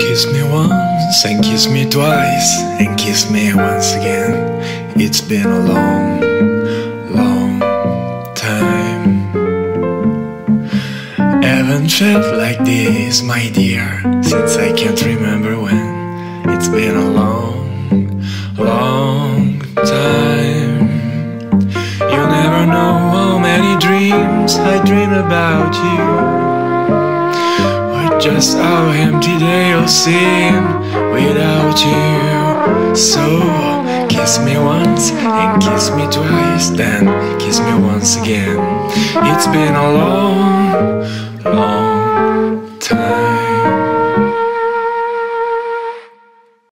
Kiss me once and kiss me twice and kiss me once again. It's been a long, long time. Haven't felt like this, my dear, since I can't remember when. It's been a long, long time. You'll never know how many dreams I dream about you, or just how empty they'll seem without you. So kiss me once and kiss me twice, then kiss me once again. It's been a long, long time.